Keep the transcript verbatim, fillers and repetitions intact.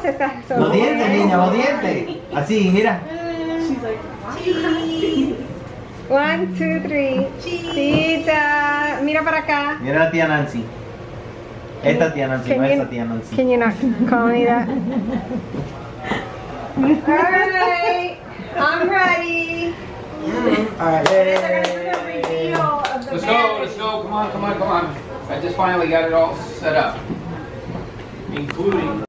se está Los dientes, niña, los dientes. Así, mira. She's like, Cheese. One, two, three. Tita, mira para acá. Mira la tía Nancy. Esta tía Nancy, Can no you- esta tía Nancy. Can you not call me that? Alright, I'm ready. Alright. They're gonna do the reveal of the Let's go, let's go. Come on, come on, come on. I just finally got it all set up, including